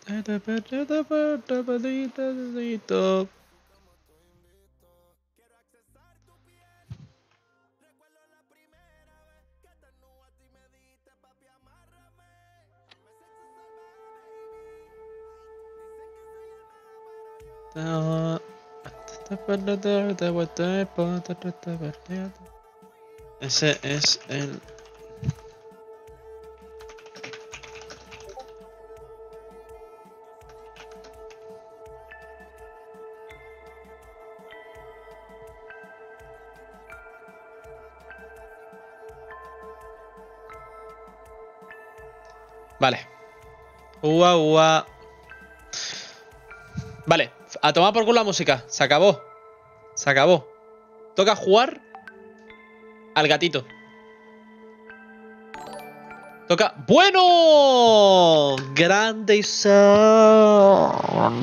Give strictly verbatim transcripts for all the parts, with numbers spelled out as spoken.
Ese es el... Vale. Ua, ua. Vale, a tomar por culo la música. Se acabó. Se acabó. Toca jugar al gatito. Toca... ¡Bueno! Grande y son...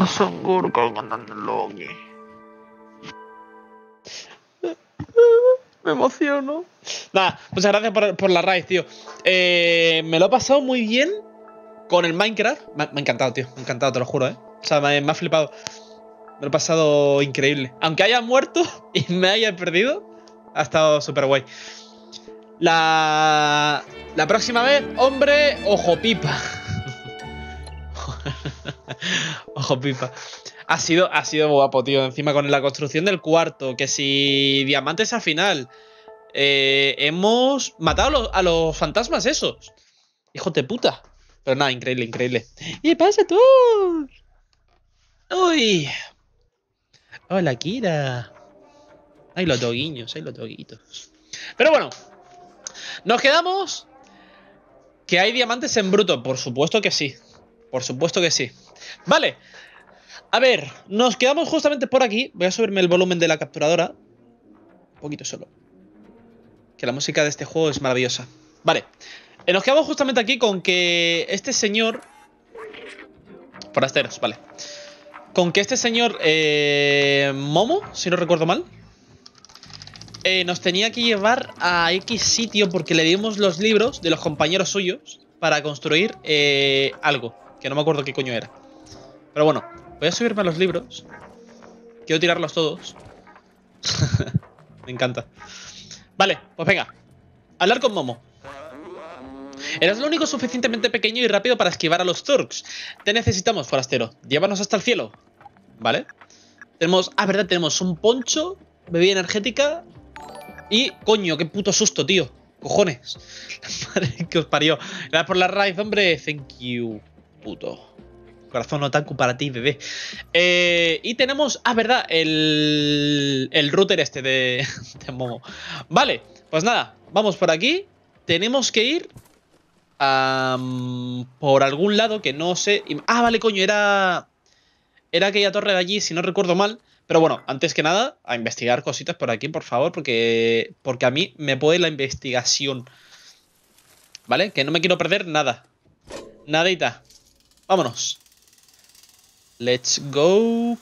Me emociono. Nada, muchas gracias por, por la raíz, tío. Eh, me lo he pasado muy bien con el Minecraft. Me, me ha encantado, tío. Me ha encantado, te lo juro, ¿eh? O sea, me, me ha flipado. Me lo he pasado increíble. Aunque haya muerto y me haya perdido, ha estado súper guay. La... La próxima vez, hombre, ojo pipa. Ojo pipa. Ha sido, ha sido guapo, tío. Encima con la construcción del cuarto. Que si diamantes al final. Eh, hemos matado a los, a los fantasmas esos. Hijos de puta. Pero nada, increíble, increíble. ¿Y pasa tú? Uy. Hola, Kira. Ay, los doguiños, ay, los doguitos. Pero bueno. Nos quedamos... ¿Que hay diamantes en bruto? Por supuesto que sí. Por supuesto que sí. Vale. A ver, nos quedamos justamente por aquí. Voy a subirme el volumen de la capturadora. Un poquito solo. Que la música de este juego es maravillosa. Vale. Eh, nos quedamos justamente aquí con que este señor... Forasteros, vale. Con que este señor... Eh, Momo, si no recuerdo mal. Eh, nos tenía que llevar a X sitio porque le dimos los libros de los compañeros suyos para construir eh, algo, que no me acuerdo qué coño era. Pero bueno, voy a subirme a los libros. Quiero tirarlos todos. Me encanta. Vale, pues venga. Hablar con Momo. Eres lo único suficientemente pequeño y rápido para esquivar a los Turks. Te necesitamos, forastero. Llévanos hasta el cielo. Vale. Tenemos... Ah, verdad, tenemos un poncho, bebida energética... Y, coño, qué puto susto, tío. Cojones. Madre que os parió. Gracias por la raíz, hombre. Thank you, puto. Corazón otaku para ti, bebé. Eh, y tenemos, ah, verdad, el, el router este de, de Momo. Vale, pues nada. Vamos por aquí. Tenemos que ir um, por algún lado que no sé... Ah, vale, coño, era... Era aquella torre de allí, si no recuerdo mal. Pero bueno, antes que nada, a investigar cositas por aquí, por favor, porque, porque a mí me puede la investigación. ¿Vale? Que no me quiero perder nada. Nadita. Vámonos. Let's go.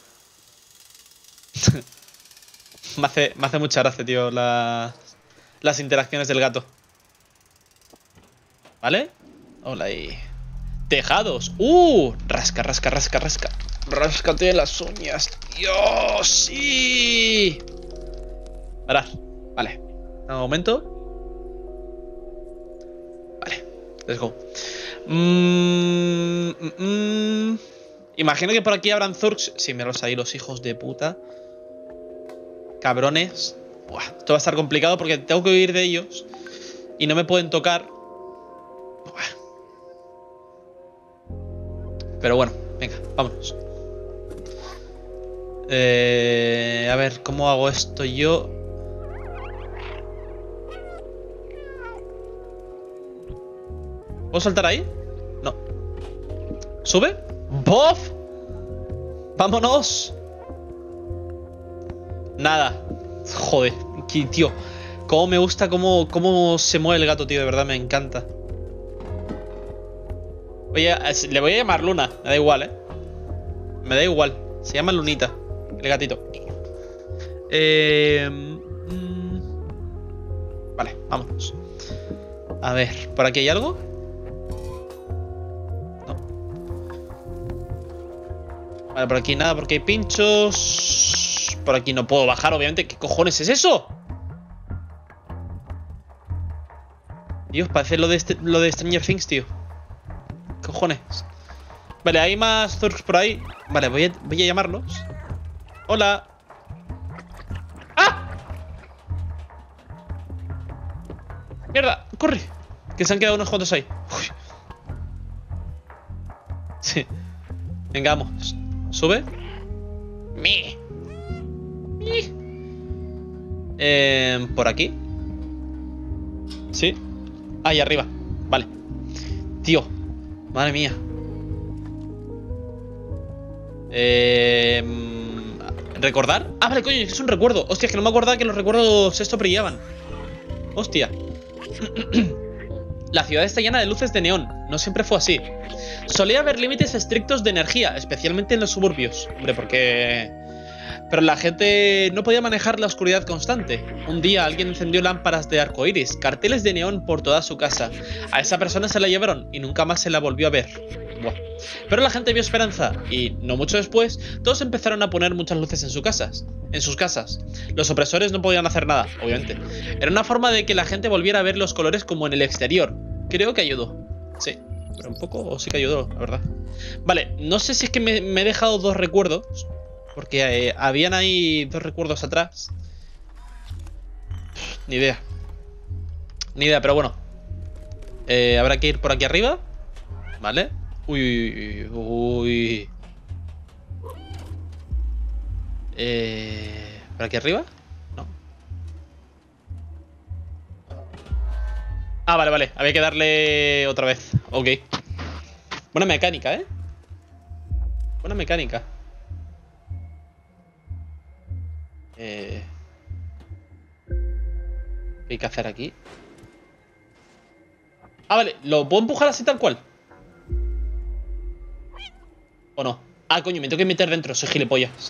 me, hace, me hace mucha gracia, tío, la, las interacciones del gato. ¿Vale? Hola ahí. Tejados. ¡Uh! Rasca, rasca, rasca, rasca. Ráscate las uñas. ¡Dios! ¡Sí! Parad. Vale. Un momento. Vale. Let's go. Mm, mm, mm. Imagino que por aquí habrán Zurks. Sí, míralos ahí, los hijos de puta. Cabrones. Buah, esto va a estar complicado porque tengo que huir de ellos. Y no me pueden tocar. Buah. Pero bueno, venga, vámonos. Eh, a ver, ¿cómo hago esto yo? ¿Puedo saltar ahí? No. ¿Sube? ¡Bof! ¡Vámonos! Nada. Joder, tío. Cómo me gusta cómo, cómo se mueve el gato, tío. De verdad, me encanta. Oye, le voy a llamar Luna. Me da igual, ¿eh? Me da igual. Se llama Lunita. El gatito. Eh... Mm, vale, vámonos. A ver, ¿por aquí hay algo? No. Vale, por aquí nada porque hay pinchos. Por aquí no puedo bajar, obviamente. ¿Qué cojones es eso? Dios, parece lo de, este, lo de Stranger Things, tío. ¿Qué cojones? Vale, hay más Zurks por ahí. Vale, voy a, voy a llamarlos. Hola. ¡Ah! ¡Mierda! ¡Corre! Que se han quedado unos cuantos ahí. Uy. Sí. Venga, vamos. Sube. Mi. Mi. Eh, por aquí. Sí. Ahí arriba. Vale. Tío. Madre mía. Eh, ¿Recordar? Ah, vale, coño, es un recuerdo. Hostia, es que no me acordaba que los recuerdos esto brillaban. Hostia. La ciudad está llena de luces de neón. No siempre fue así. Solía haber límites estrictos de energía, especialmente en los suburbios. Hombre, porque... Pero la gente no podía manejar la oscuridad constante. Un día alguien encendió lámparas de arcoíris, carteles de neón por toda su casa. A esa persona se la llevaron y nunca más se la volvió a ver. Buah. Pero la gente vio esperanza y, no mucho después, todos empezaron a poner muchas luces en sus casas. En sus casas. Los opresores no podían hacer nada, obviamente. Era una forma de que la gente volviera a ver los colores como en el exterior. Creo que ayudó. Sí, pero un poco sí que ayudó, la verdad. Vale, no sé si es que me, me he dejado dos recuerdos. Porque eh, habían ahí dos recuerdos atrás. Ni idea. Ni idea, pero bueno. Eh, habrá que ir por aquí arriba. Vale. Uy, uy, uy. Eh, ¿Por aquí arriba? No. Ah, vale, vale. Había que darle otra vez. Ok. Buena mecánica, ¿eh? Buena mecánica. Eh... ¿Qué hay que hacer aquí? Ah, vale. ¿Lo puedo empujar así tal cual? ¿O no? Ah, coño, me tengo que meter dentro. Soy gilipollas.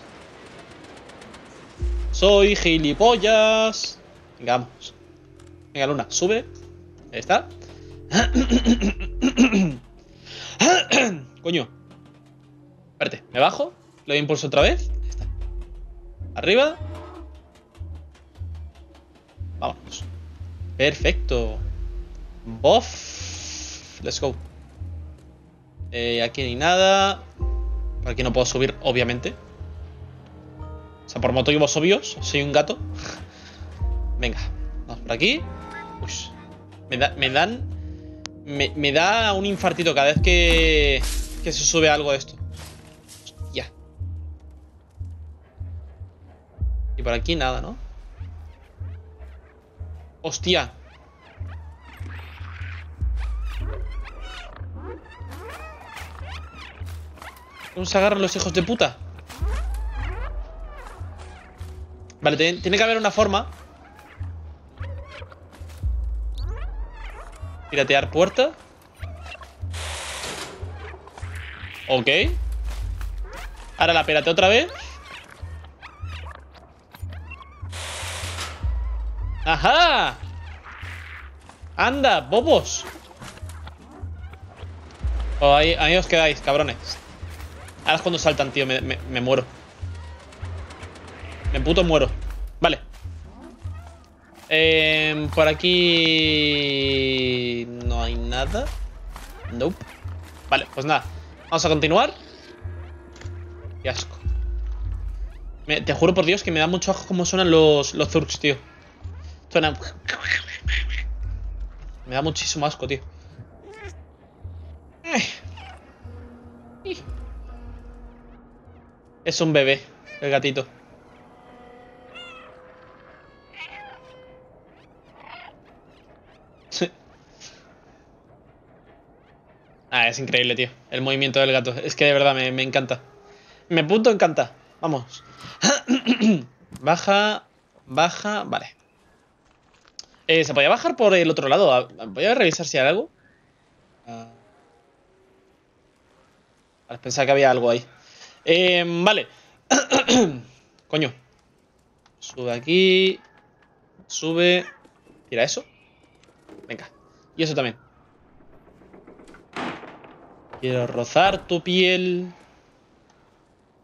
Soy gilipollas. Venga, vamos. Venga, Luna, sube. Ahí está. Coño. Espérate, me bajo. Le doy impulso otra vez. Ahí está. Arriba. Vámonos. Perfecto. Buff. Let's go. Eh, aquí ni nada. Por aquí no puedo subir, obviamente. O sea, por motivos obvios. Soy un gato. Venga. Vamos por aquí. Uy. Me, da, me dan... Me, me da un infartito cada vez que... Que se sube algo de esto. Hostia. Y por aquí nada, ¿no? Hostia. ¿Cómo se agarran los hijos de puta? Vale, tiene, tiene que haber una forma. Piratear puerta. Ok. Ahora la pirateo otra vez. ¡Ajá! ¡Anda, bobos! Oh, ahí, ahí os quedáis, cabrones. Ahora es cuando saltan, tío. Me, me, me muero. Me puto muero. Vale. Eh, por aquí... No hay nada. Nope. Vale, pues nada. Vamos a continuar. Qué asco. Me, te juro por Dios que me da mucho asco cómo suenan los, los Zurks, tío. Suenan... Me da muchísimo asco, tío. Es un bebé, el gatito. Ah, es increíble, tío. El movimiento del gato. Es que de verdad me, me encanta. Me punto encanta. Vamos. Baja. Baja. Vale. Eh, ¿Se podía bajar por el otro lado? Voy a revisar si hay algo. Uh... Vale, pensaba que había algo ahí. Eh, vale. Coño. Sube aquí. Sube. Tira eso. Venga. Y eso también. Quiero rozar tu piel.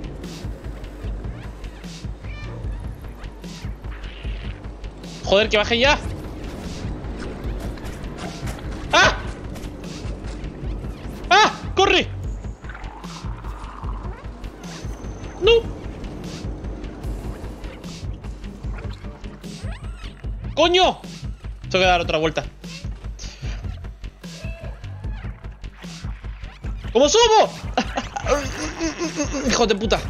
Joder, que bajen ya. ¡Ah! ¡Ah! ¡Corre! ¡No! ¡Coño! Tengo que dar otra vuelta. ¿Cómo subo? ¡Hijo de puta!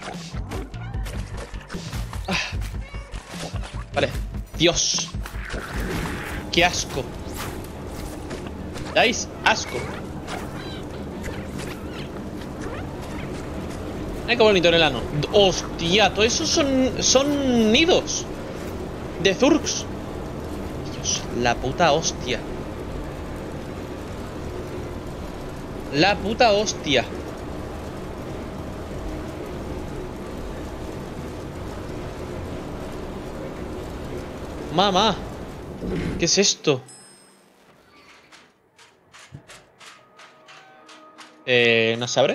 Vale. Dios. ¡Qué asco! ¿Dais? Asco. Ay, qué bonito el enano. Hostia, todo eso son, son nidos de Zurks. Dios, la puta hostia. La puta hostia. Mamá, ¿qué es esto? Eh, ¿no se abre?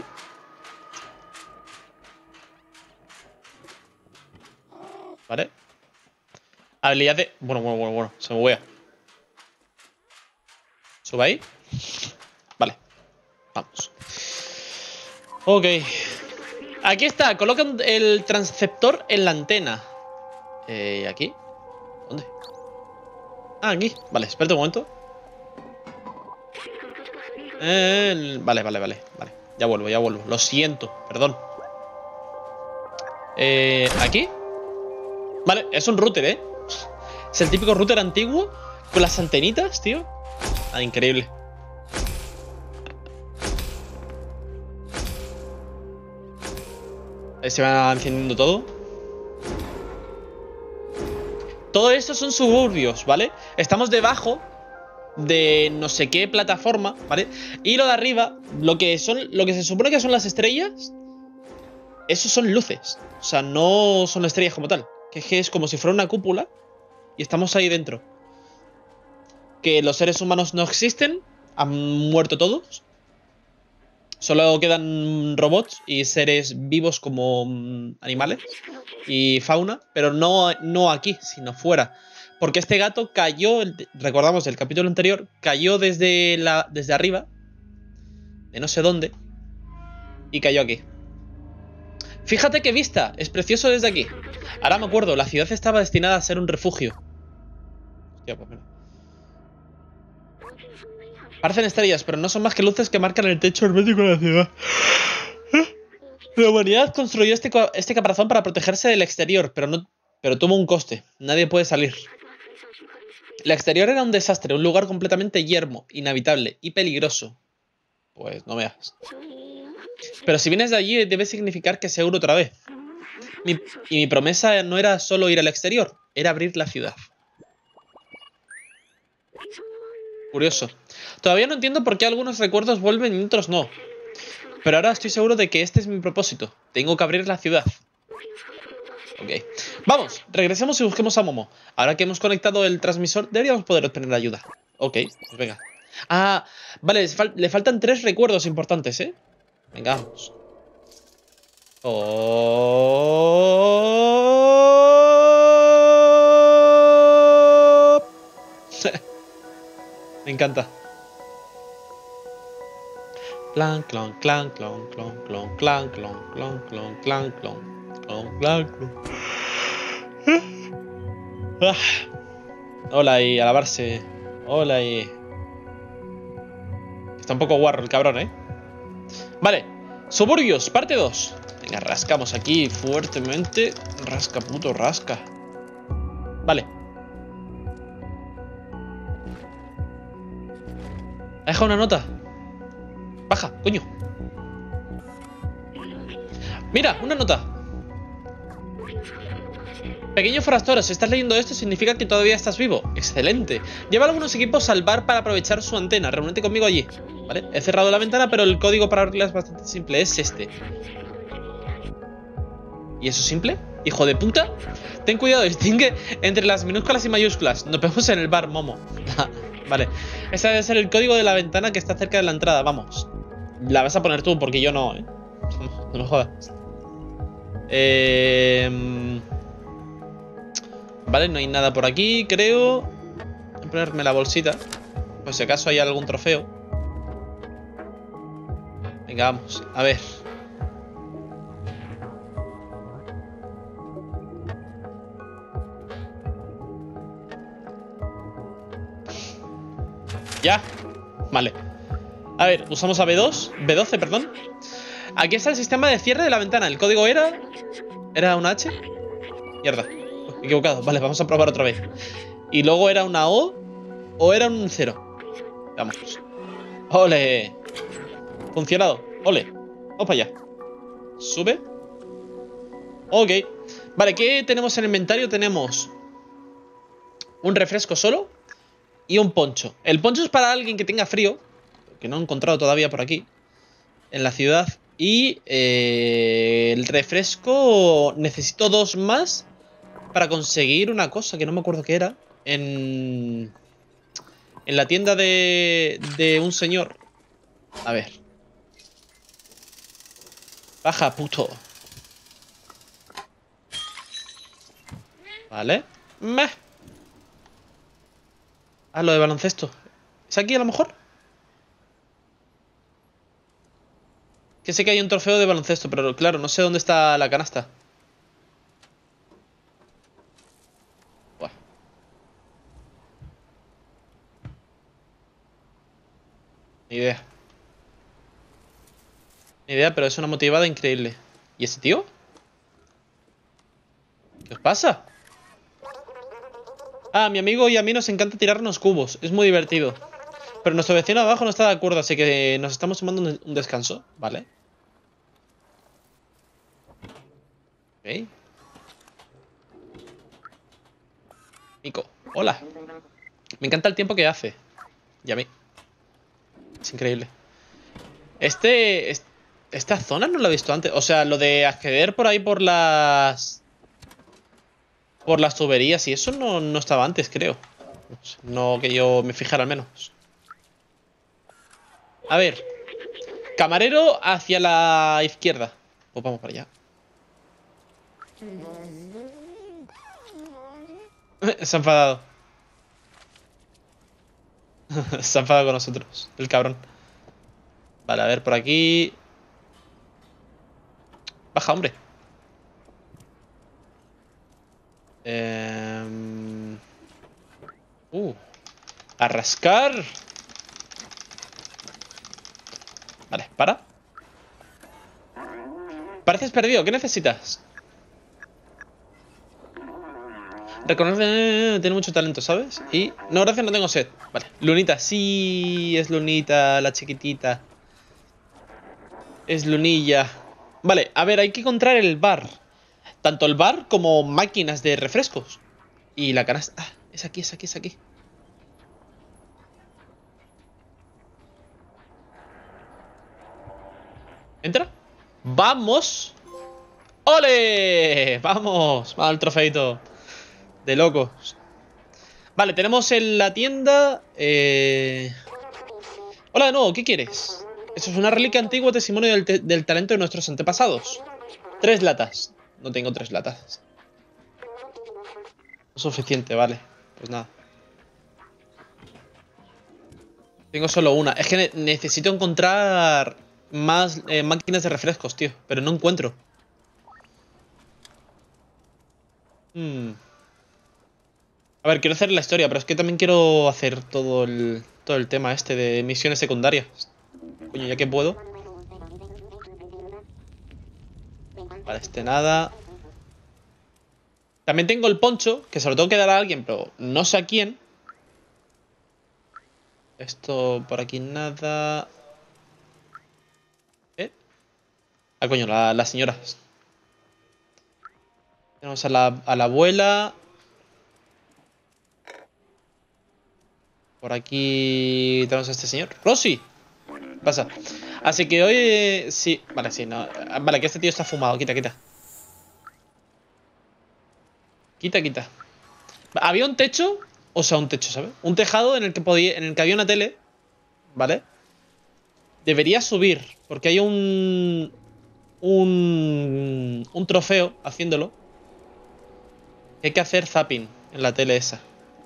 Vale. Habilidad de... Bueno, bueno, bueno, bueno. Se me buguea. ¿Sube ahí? Vale. Vamos. Ok. Aquí está. Coloca el transceptor en la antena. Eh, ¿aquí? ¿Dónde? Ah, aquí. Vale, espérate un momento. Eh, vale, vale, vale, vale. Ya vuelvo, ya vuelvo. Lo siento, perdón. Eh, ¿aquí? Vale, es un router, ¿eh? Es el típico router antiguo con las antenitas, tío. Ah, increíble. Ahí se va encendiendo todo. Todo esto son suburbios, ¿vale? Estamos debajo de no sé qué plataforma, ¿vale? Y lo de arriba, lo que son, lo que se supone que son las estrellas, esos son luces. O sea, no son estrellas como tal. Que es, que es como si fuera una cúpula y estamos ahí dentro. Que los seres humanos no existen, han muerto todos. Solo quedan robots y seres vivos como animales y fauna, pero no, no aquí, sino fuera. Porque este gato cayó, recordamos el capítulo anterior, cayó desde, la, desde arriba, de no sé dónde, y cayó aquí. Fíjate qué vista, es precioso desde aquí. Ahora me acuerdo, la ciudad estaba destinada a ser un refugio. Hostia, pues mira. Parecen estrellas, pero no son más que luces que marcan el techo hermético de la ciudad. La humanidad construyó este, este caparazón para protegerse del exterior, pero, no, pero tuvo un coste. Nadie puede salir. El exterior era un desastre, un lugar completamente yermo, inhabitable y peligroso. Pues no veas. Pero si vienes de allí, debe significar que seguro otra vez. Mi, y mi promesa no era solo ir al exterior, era abrir la ciudad. Curioso. Todavía no entiendo por qué algunos recuerdos vuelven y otros no. Pero ahora estoy seguro de que este es mi propósito. Tengo que abrir la ciudad. Ok. Vamos, regresemos y busquemos a Momo. Ahora que hemos conectado el transmisor, deberíamos poder obtener ayuda. Ok, pues venga. Ah, vale, le faltan tres recuerdos importantes, ¿eh? Venga, vamos. Oh... Me encanta. Clan, clon, clan, clon, clon, clon, clan, clon, clon, clon, clan, clon, clon, clan, clon. Hola y alabarse. Hola y... Está un poco guarro el cabrón, ¿eh? Vale. Suburbios, parte dos. Venga, rascamos aquí fuertemente. Rasca, puto, rasca. Vale. Ha dejado una nota. Baja, coño. Mira, una nota. Pequeño forastero, si estás leyendo esto significa que todavía estás vivo. Excelente. Lleva algunos equipos al bar para aprovechar su antena. Reúnete conmigo allí. ¿Vale? He cerrado la ventana, pero el código para abrirla es bastante simple. Es este. ¿Y eso es simple? ¡Hijo de puta! Ten cuidado, distingue entre las minúsculas y mayúsculas. Nos vemos en el bar, Momo. Vale. Ese debe ser el código de la ventana que está cerca de la entrada. Vamos. La vas a poner tú, porque yo no, ¿eh? No me jodas. Eh... Vale, no hay nada por aquí, creo. Voy a ponerme la bolsita, pues si acaso hay algún trofeo. Venga, vamos, a ver. Ya. Vale. A ver, usamos a B dos, B doce, perdón. Aquí está el sistema de cierre de la ventana. El código era... ¿Era una H? Mierda, equivocado. Vale, vamos a probar otra vez. Y luego era una O o era un cero. Vamos. ¡Ole! Funcionado. ¡Ole! Vamos para allá. Sube. Ok. Vale, ¿qué tenemos en el inventario? Tenemos un refresco solo y un poncho. El poncho es para alguien que tenga frío, que no he encontrado todavía por aquí, en la ciudad. Y eh, el refresco necesito dos más para conseguir una cosa que no me acuerdo qué era. En, en la tienda de, de un señor. A ver. Baja, puto. Vale. Meh. Ah, lo de baloncesto. ¿Es aquí a lo mejor? Que sé que hay un trofeo de baloncesto, pero claro, no sé dónde está la canasta. Buah. Ni idea. Ni idea, pero es una motivada increíble. ¿Y ese tío? ¿Qué os pasa? Ah, mi amigo y a mí nos encanta tirarnos cubos. Es muy divertido. Pero nuestro vecino abajo no está de acuerdo, así que nos estamos tomando un, un descanso. Vale. Ok. Nico, hola. Me encanta el tiempo que hace. Y a mí. Es increíble. Este... es- esta zona no la he visto antes. O sea, lo de acceder por ahí por las... Por las tuberías y eso no, no estaba antes, creo. No que yo me fijara al menos. A ver. Camarero hacia la izquierda. Pues vamos para allá. Se ha enfadado. Se ha enfadado con nosotros, el cabrón. Vale, a ver, por aquí. Baja, hombre. Eh... Uh. A rascar. Vale, para. Pareces perdido, ¿qué necesitas? Reconoce, tiene mucho talento, ¿sabes? Y... No, gracias, no tengo sed. Vale, Lunita, sí, es Lunita, la chiquitita. Es Lunilla. Vale, a ver, hay que encontrar el bar. Tanto el bar como máquinas de refrescos. Y la canasta... Ah, es aquí, es aquí, es aquí. ¿Entra? ¡Vamos! ¡Ole! ¡Vamos! Vamos al trofeito. De locos. Vale, tenemos en la tienda... Eh... Hola de nuevo, ¿qué quieres? Eso es una reliquia antigua, testimonio del, te del talento de nuestros antepasados. Tres latas. No tengo tres latas. No es suficiente, vale. Pues nada. Tengo solo una. Es que ne necesito encontrar más eh, máquinas de refrescos, tío. Pero no encuentro. Hmm. A ver, quiero hacer la historia, pero es que también quiero hacer todo el, todo el tema este de misiones secundarias. Coño, ya que puedo. Vale, este nada. También tengo el poncho, que se lo tengo que dar a alguien, pero no sé a quién. Esto por aquí nada. ¿Eh? Ah, coño, la, la señora. Tenemos a la, a la abuela. Por aquí tenemos a este señor. ¡Rosy! ¿Qué pasa? Así que hoy... Eh, sí, vale, sí, no. Vale, que este tío está fumado. Quita, quita. Quita, quita. Había un techo, o sea, un techo, ¿sabes? Un tejado en el que podía, en el que había una tele, ¿vale? Debería subir, porque hay un... Un... Un trofeo haciéndolo. Que hay que hacer zapping. En la tele esa.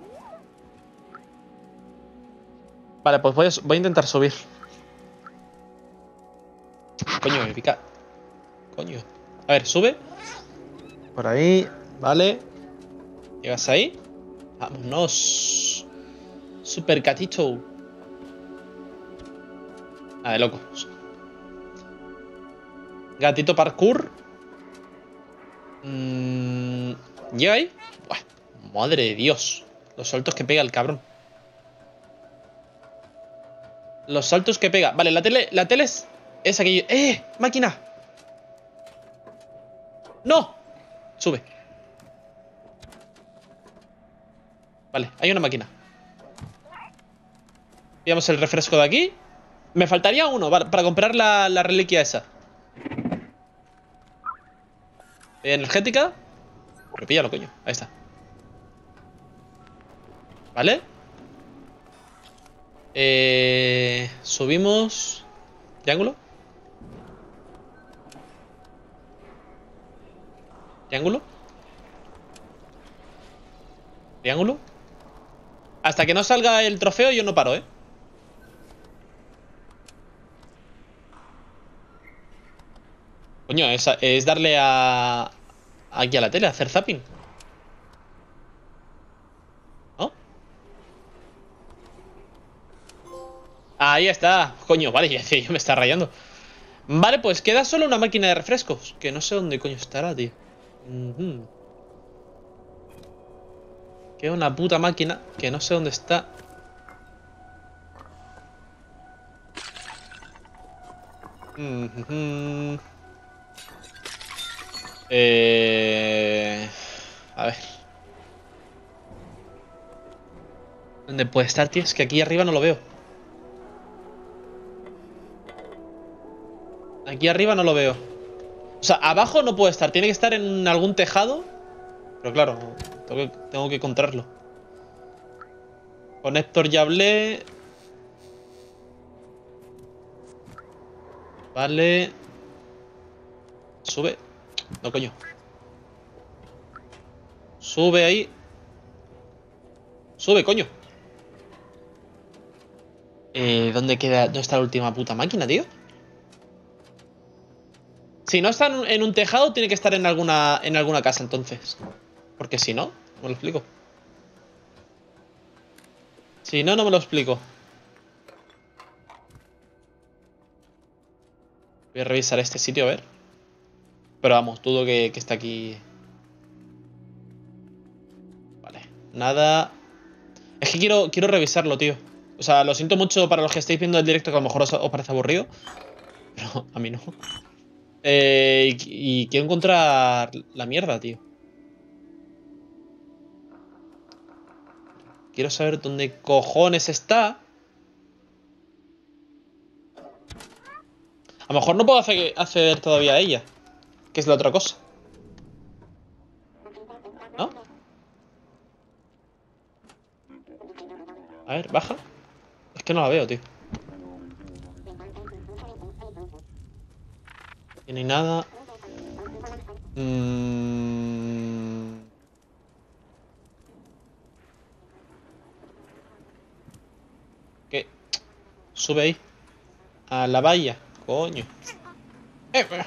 Vale, pues voy a, voy a intentar subir. Coño, me pica. Coño. A ver, sube. Por ahí. Vale. ¿Llegas ahí? Vámonos. Super gatito. Ah, de locos. Gatito parkour. Mm, ¿Llega ahí? Buah, madre de Dios. Los saltos que pega el cabrón. Los saltos que pega. Vale, la tele, la tele es, es aquello. ¡Eh! ¡Máquina! ¡No! Sube. Vale, hay una máquina. Pillamos el refresco de aquí. Me faltaría uno para, para comprar la, la reliquia esa. Energética. Pero píllalo, coño. Ahí está. Vale. Eh, subimos. Triángulo. Triángulo. Triángulo. Hasta que no salga el trofeo yo no paro, ¿eh? Coño, es, es darle a... aquí a la tele, a hacer zapping. ¿No? Ahí está. Coño, vale, ya, ya me está rayando. Vale, pues queda solo una máquina de refrescos. Que no sé dónde coño estará, tío. Uh-huh. Queda una puta máquina que no sé dónde está. Uh-huh. Eh... A ver. ¿Dónde puede estar, tío? Es que aquí arriba no lo veo. Aquí arriba no lo veo. O sea, abajo no puede estar. Tiene que estar en algún tejado. Pero claro, tengo que, tengo que encontrarlo. Con Héctor ya hablé. Vale. Sube. No, coño. Sube ahí. Sube, coño. Eh, ¿dónde queda? ¿Dónde está la última puta máquina, tío? Si no está en un tejado, tiene que estar en alguna, en alguna casa, entonces. Porque si no, no me lo explico. Si no, no me lo explico. Voy a revisar este sitio, a ver. Pero vamos, dudo que, que esté aquí. Vale, nada. Es que quiero, quiero revisarlo, tío. O sea, lo siento mucho para los que estáis viendo el directo, que a lo mejor os, os parece aburrido. Pero a mí no. Eh, y, y quiero encontrar la mierda, tío. Quiero saber dónde cojones está. A lo mejor no puedo acceder todavía a ella. Que es la otra cosa. ¿No? A ver, baja. Es que no la veo, tío. Aquí no hay nada. Mm... ¿Qué? Sube ahí. A la valla. Coño. Eh, eh.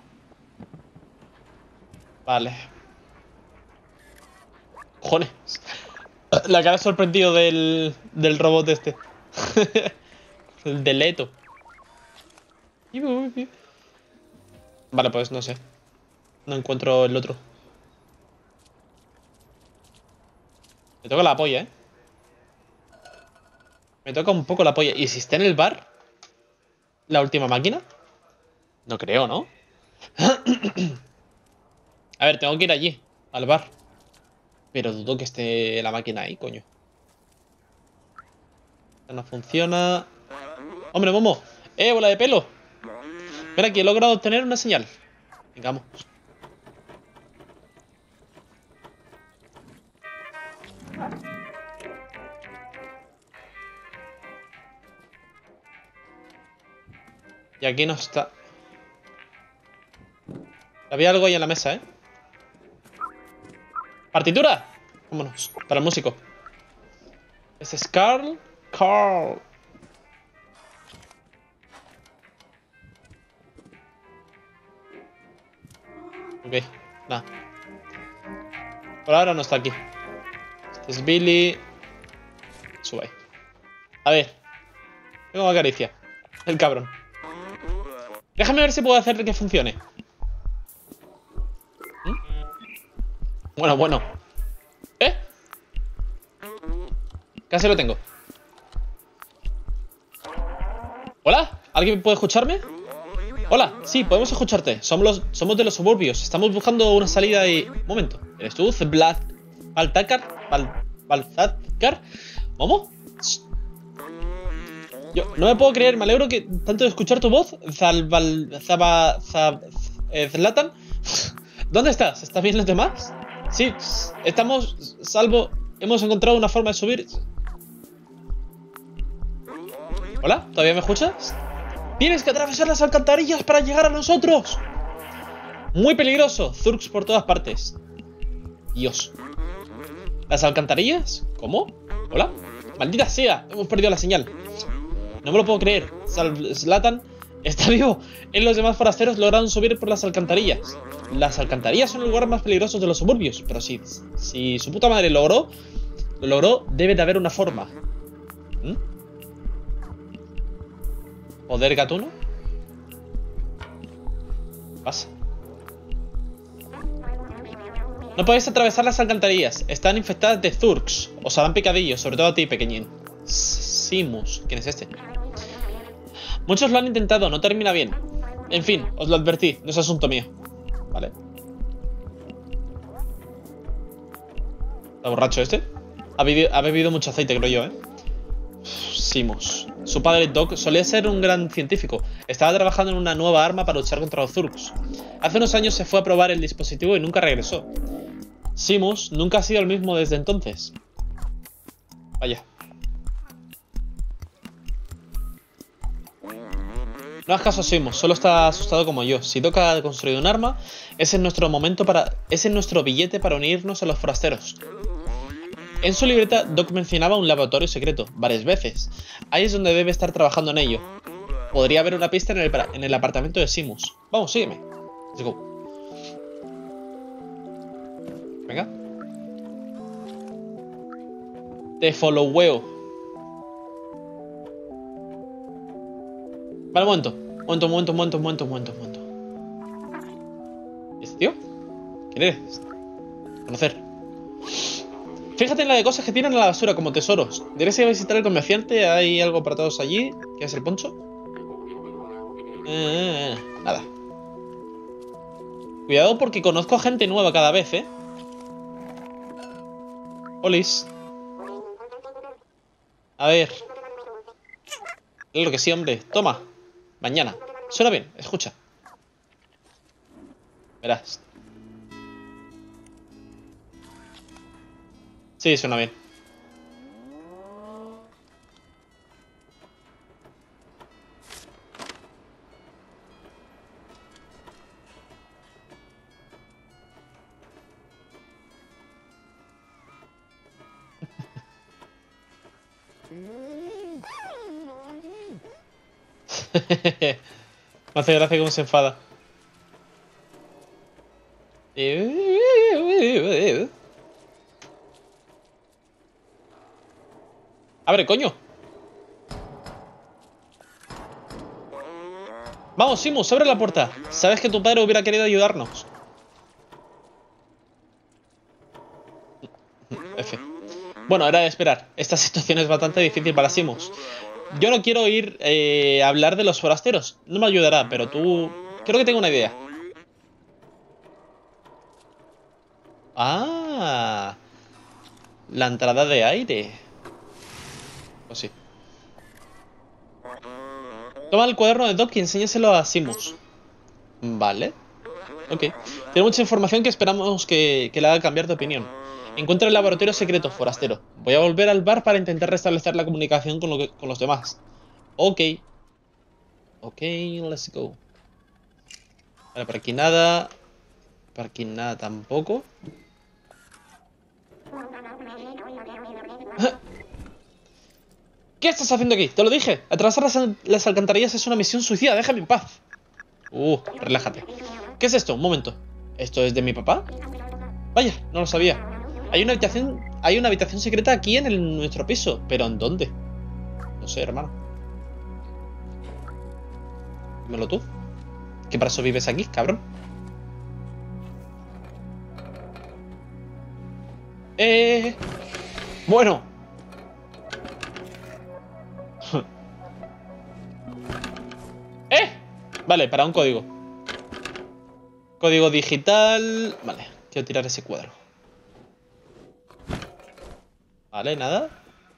Vale. Cojones. La cara sorprendido del, del robot este. El de Leto. Vale, pues no sé. No encuentro el otro. Me toca la polla, ¿eh? Me toca un poco la polla. ¿Y si está en el bar? ¿La última máquina? No creo, ¿no? A ver, tengo que ir allí, al bar. Pero dudo que esté la máquina ahí, coño. No funciona. ¡Hombre, Momo! ¡Eh, bola de pelo! Espera, que he logrado obtener una señal. Vengamos. Y aquí no está. Había algo ahí en la mesa, ¿eh? ¡Partitura! Vámonos. Para el músico. Este es Carl. Carl. Ok, nada. Por ahora no está aquí. Este es Billy. Sube ahí. A ver. Tengo acaricia. El cabrón. Déjame ver si puedo hacer que funcione. ¿Mm? Bueno, bueno. ¿Eh? Casi lo tengo. ¿Hola? ¿Alguien puede escucharme? Hola, sí, podemos escucharte. Somos, los, somos de los suburbios. Estamos buscando una salida y... Un momento. ¿Eres tú? Vlad... ¿Baltacar? ¿Bal... ¿Balzacar? ¿Cómo? Yo no me puedo creer. Me alegro que tanto de escuchar tu voz. Zal... Val... Zaba... Zab... Eh, Zlatan. ¿Dónde estás? ¿Estás bien los demás? Sí, estamos... Salvo... Hemos encontrado una forma de subir... ¿Hola? ¿Todavía me escuchas? ¡Tienes que atravesar las alcantarillas para llegar a nosotros! Muy peligroso. Zurks por todas partes. Dios. ¿Las alcantarillas? ¿Cómo? ¿Hola? ¡Maldita sea! Hemos perdido la señal. No me lo puedo creer. Zlatan está vivo. Él y los demás forasteros lograron subir por las alcantarillas. Las alcantarillas son los lugares más peligrosos de los suburbios. Pero si, si su puta madre logró, lo logró, debe de haber una forma. ¿Mm? ¿Poder gatuno? ¿Qué pasa? No podéis atravesar las alcantarillas. Están infectadas de Zurks. Os harán picadillos, sobre todo a ti, pequeñín. Simus. ¿Quién es este? Muchos lo han intentado, no termina bien. En fin, os lo advertí, no es asunto mío. Vale. ¿Está borracho este? Ha bebido, ha bebido mucho aceite, creo yo, ¿eh? Simus. Su padre, Doc, solía ser un gran científico. Estaba trabajando en una nueva arma para luchar contra los Zurks. Hace unos años se fue a probar el dispositivo y nunca regresó. Simus nunca ha sido el mismo desde entonces. Vaya. No hagas caso a Simus, solo está asustado como yo. Si Doc ha construido un arma, ese es nuestro momento para... ese es nuestro billete para unirnos a los forasteros. En su libreta, Doc mencionaba un laboratorio secreto, varias veces. Ahí es donde debe estar trabajando en ello. Podría haber una pista en el, en el apartamento de Simus. Vamos, sígueme. Let's go. Venga. Te followeo. Vale, un momento. Un momento, un momento, un momento, un momento, un momento, un momento. ¿Este tío? ¿Quién eres? Conocer. Fíjate en la de cosas que tiran a la basura como tesoros. ¿Deberías ir a visitar al comerciante? ¿Hay algo para todos allí? ¿Qué es el poncho? Eh, nada. Cuidado porque conozco a gente nueva cada vez, ¿eh? Olis. A ver. Claro que sí, hombre. Toma. Mañana. Suena bien. Escucha. Verás. Sí, suena bien. Me hace gracia cómo se enfada. ¡Abre, coño! Vamos, Simus, abre la puerta. Sabes que tu padre hubiera querido ayudarnos. F. Bueno, era de esperar. Esta situación es bastante difícil para Simus. Yo no quiero ir eh, a hablar de los forasteros. No me ayudará, pero tú... Creo que tengo una idea. Ah... La entrada de aire. Pues sí. Toma el cuaderno de Doc y enséñaselo a Simus. Vale. Ok. Tiene mucha información que esperamos que, que le haga cambiar de opinión. Encuentra el laboratorio secreto, forastero. Voy a volver al bar para intentar restablecer la comunicación con, lo que, con los demás. Ok. Ok, let's go. Vale, por aquí nada. Por aquí nada tampoco. ¿Qué estás haciendo aquí? Te lo dije. Atravesar las, las alcantarillas es una misión suicida. Déjame en paz. Uh, relájate. ¿Qué es esto? Un momento. ¿Esto es de mi papá? Vaya, no lo sabía. Hay una habitación, hay una habitación secreta aquí en el, nuestro piso. ¿Pero en dónde? No sé, hermano. Dímelo tú. ¿Qué para eso vives aquí, cabrón? Eh... Bueno. ¡Eh! Vale, para un código. Código digital... Vale, quiero tirar ese cuadro. Vale, nada.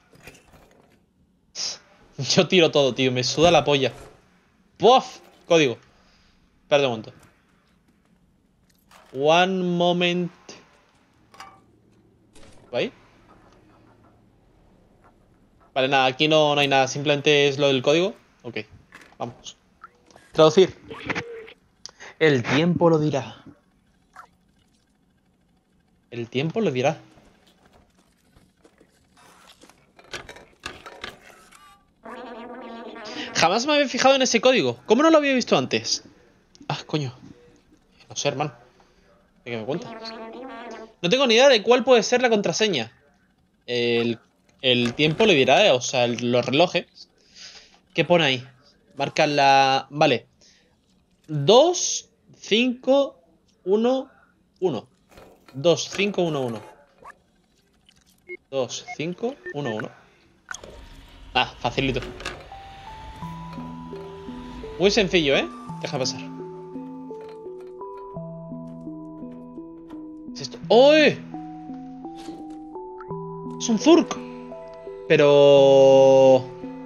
Yo tiro todo, tío. Me suda la polla. ¡Puf! Código. Espera un momento. One moment. ¿Ahí? Vale, nada, aquí no, no hay nada. Simplemente es lo del código. Ok, vamos. Traducir. El tiempo lo dirá. El tiempo lo dirá. Jamás me había fijado en ese código. ¿Cómo no lo había visto antes? Ah, coño. No sé, hermano. ¿Qué me cuentas? No tengo ni idea de cuál puede ser la contraseña. El, el tiempo le dirá, o sea, el, los relojes. ¿Qué pone ahí? Marca la... Vale. dos, cinco, uno, uno. dos, cinco, uno, uno. dos, cinco, uno, uno. Ah, facilito. Muy sencillo, ¿eh? Deja pasar. ¿Qué es esto? ¡Oye! Es un Zurk. Pero...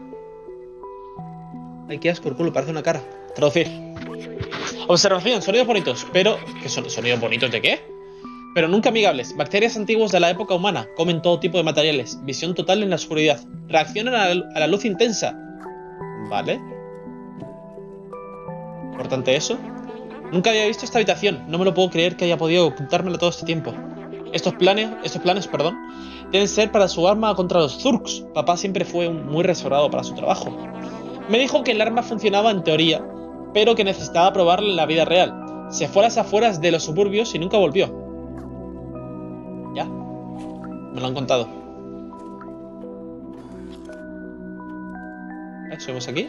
Ay, qué asco el culo, parece una cara. Traducir. Observación, sonidos bonitos. Pero... ¿Qué son? ¿Sonidos bonitos de qué? Pero nunca amigables. Bacterias antiguas de la época humana. Comen todo tipo de materiales. Visión total en la oscuridad. Reaccionan a la, a la luz intensa. Vale. Importante eso. Nunca había visto esta habitación. No me lo puedo creer que haya podido ocultármelo todo este tiempo. Estos planes, estos planes, perdón, deben ser para su arma contra los Zurks. Papá siempre fue muy reservado para su trabajo. Me dijo que el arma funcionaba en teoría, pero que necesitaba probarla en la vida real. Se fue a las afueras de los suburbios y nunca volvió. Ya. Me lo han contado. ¿Eh? ¿Subimos aquí?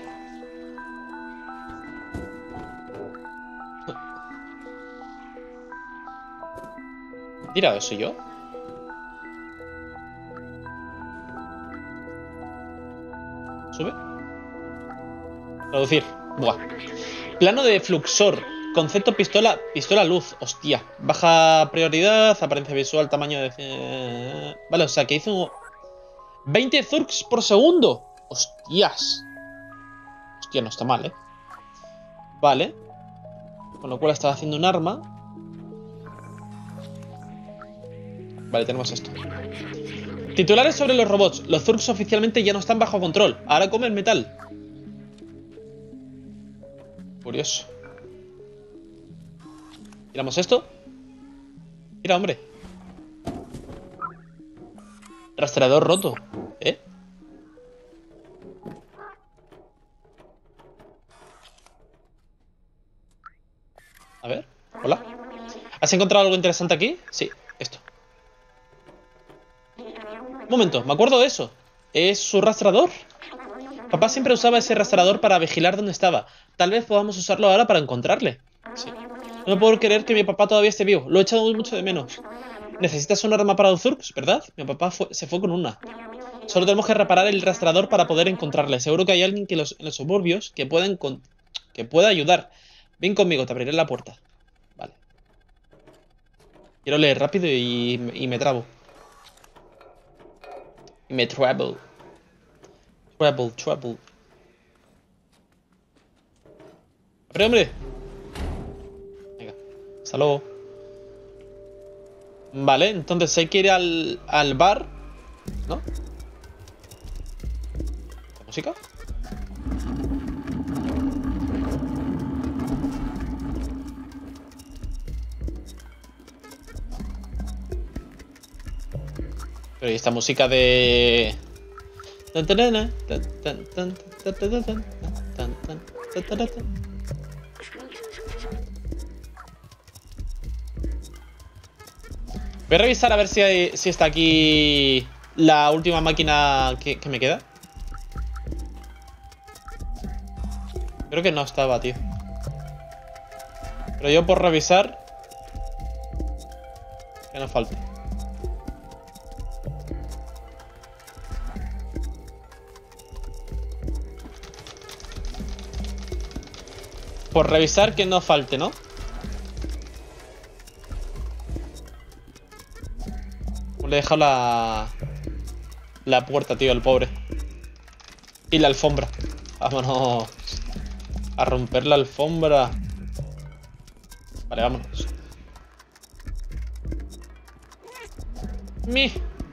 ¿Tirado eso yo? ¿Sube? Traducir. Buah. Plano de fluxor. Concepto pistola, pistola luz. Hostia. Baja prioridad, apariencia visual, tamaño de... Vale, o sea que hizo veinte Zurks por segundo. Hostias. Hostia, no está mal, ¿eh? Vale. Con lo cual estaba haciendo un arma. Vale, tenemos esto. Titulares sobre los robots. Los Zurks oficialmente ya no están bajo control. Ahora comen metal. Curioso. Tiramos esto. Mira, hombre. Rastreador roto. ¿Eh? A ver. Hola. ¿Has encontrado algo interesante aquí? Sí, esto. Un momento, me acuerdo de eso. ¿Es su rastreador? Papá siempre usaba ese rastreador para vigilar dónde estaba. Tal vez podamos usarlo ahora para encontrarle. Sí. No puedo creer que mi papá todavía esté vivo. Lo he echado muy mucho de menos. Necesitas un arma para los Zurks, ¿verdad? Mi papá fue, se fue con una. Solo tenemos que reparar el rastreador para poder encontrarle. Seguro que hay alguien que los, en los suburbios que pueda, que pueda ayudar. Ven conmigo, te abriré la puerta. Vale. Quiero leer rápido y, y me trabo. Y me trouble. Trouble, trouble. ¡Abre, hombre! Venga, hasta luego. Vale, entonces hay que ir al, al bar, ¿no? ¿La música? Pero ¿y esta música de... Voy a revisar a ver si, hay, si está aquí la última máquina que, que me queda. Creo que no estaba, tío. Pero yo por revisar... Que no falte. Por revisar que no falte, ¿no? Le he dejado la... La puerta, tío, el pobre. Y la alfombra. Vámonos. A romper la alfombra. Vale, vámonos. Mi.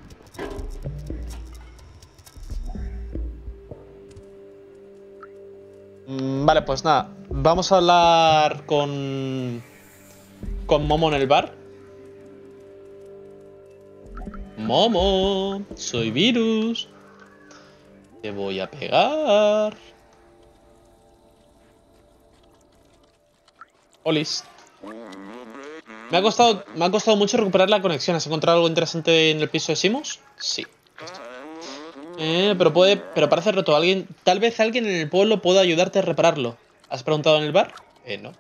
Mm, vale, pues nada. Vamos a hablar con... Con Momo en el bar. Momo, soy Virus. Te voy a pegar. Olis. Me ha costado, me ha costado mucho recuperar la conexión. ¿Has encontrado algo interesante en el piso de Simus? Sí. Eh, pero puede, pero parece roto. Alguien, tal vez alguien en el pueblo pueda ayudarte a repararlo. ¿Has preguntado en el bar? Eh, no.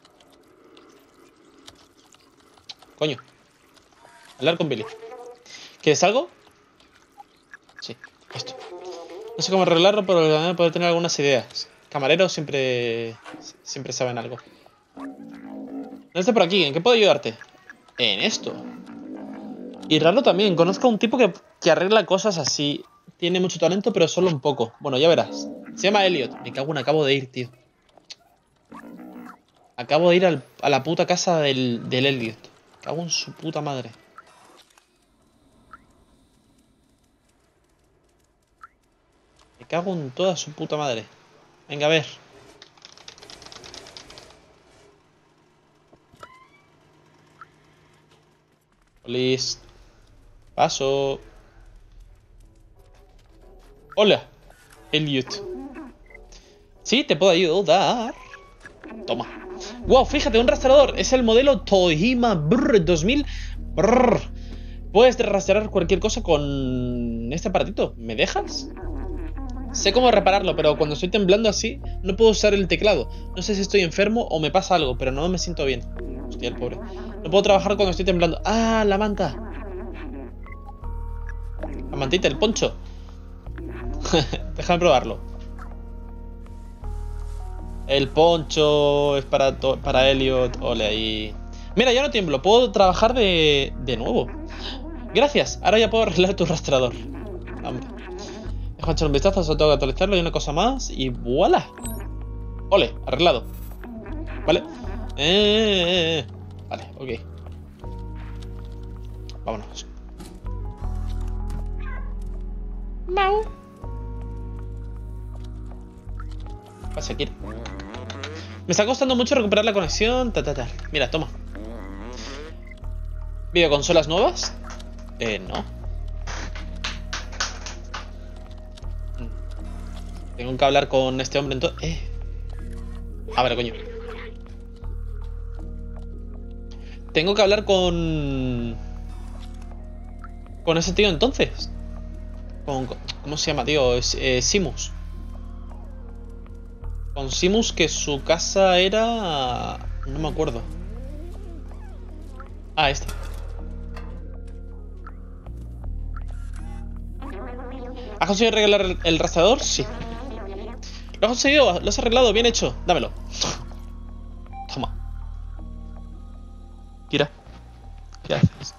Coño. Hablar con Billy. ¿Quieres algo? Sí, esto. No sé cómo arreglarlo, pero poder tener algunas ideas. Camareros siempre, siempre saben algo. No esté por aquí. ¿En qué puedo ayudarte? En esto. Y raro también. Conozco a un tipo que, que arregla cosas así. Tiene mucho talento, pero solo un poco. Bueno, ya verás. Se llama Elliot. Me cago en... Acabo de ir, tío. Acabo de ir al, a la puta casa del, del Elliot. Me cago en su puta madre. Me cago en toda su puta madre. Venga, a ver. Listo. Paso. Hola, Elliot. Sí, te puedo ayudar. Toma. Wow, fíjate, un rastreador. Es el modelo Tohima Brr dos mil. Brr. Puedes rastrear cualquier cosa con este aparatito. ¿Me dejas? Sé cómo repararlo, pero cuando estoy temblando así, no puedo usar el teclado. No sé si estoy enfermo o me pasa algo, pero no me siento bien. Hostia, el pobre. No puedo trabajar cuando estoy temblando. ¡Ah, la manta! La mantita, el poncho. Déjame probarlo. El poncho es para, para Elliot. Ole ahí. Mira, ya no tiemblo. Puedo trabajar de, de nuevo. Gracias. Ahora ya puedo arreglar tu rastreador. Hombre. Deja echar un vistazo. Solo tengo que actualizarlo y una cosa más. Y ¡voilá! Ole, arreglado. Vale. Eh, eh, eh. Vale, ok. Vámonos. Mau. Pasa aquí. Me está costando mucho recuperar la conexión. Ta, ta, ta. Mira, toma. ¿Videoconsolas nuevas? Eh, no. Tengo que hablar con este hombre entonces. Eh. A ver, coño. Tengo que hablar con... Con ese tío entonces. Con... ¿Cómo se llama, tío? Es, eh, Simus. Con Simus, que su casa era... No me acuerdo. Ah, esta. ¿Has conseguido arreglar el, el rastreador? Sí. Lo has conseguido, lo has arreglado, bien hecho. Dámelo. Toma. Kira, ¿qué haces?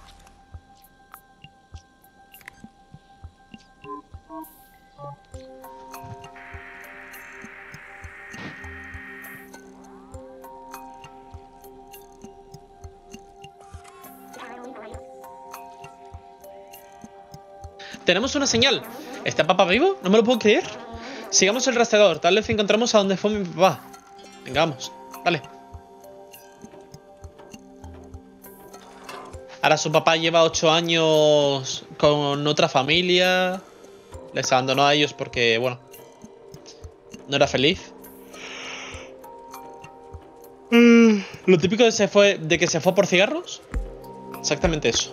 Tenemos una señal. ¿Está papá vivo? No me lo puedo creer. Sigamos el rastreador. Tal vez encontramos a dónde fue mi papá. Venga, vamos. Dale. Ahora su papá lleva ocho años con otra familia. Les abandonó a ellos porque, bueno, no era feliz. Mm, Lo típico de, se fue, de que se fue por cigarros. Exactamente eso.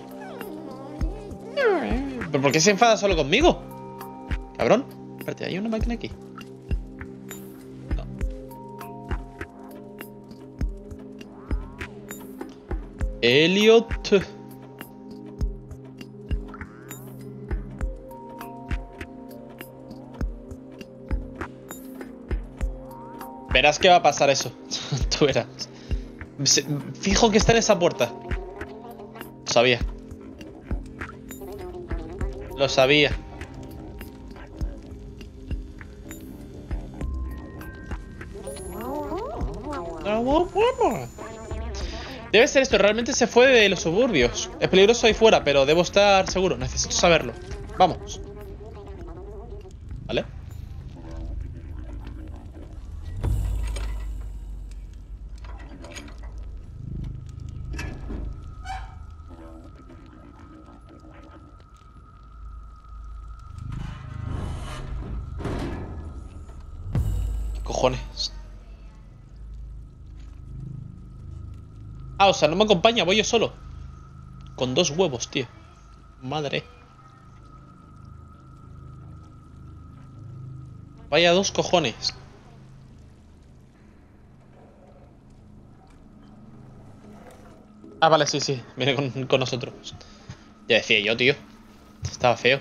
¿Pero por qué se enfada solo conmigo? Cabrón. Espérate, ¿hay una máquina aquí? No. Elliot. Verás que va a pasar eso. Tú verás. Fijo que está en esa puerta. Lo sabía. Lo sabía. Debe ser esto. Realmente se fue de los suburbios. Es peligroso ahí fuera, pero debo estar seguro. Necesito saberlo. Vamos. ¿Vale? Cojones. Ah, o sea, no me acompaña, voy yo solo. Con dos huevos, tío. Madre. Vaya dos cojones. Ah, vale, sí, sí. Viene con, con nosotros. Ya decía yo, tío. Estaba feo.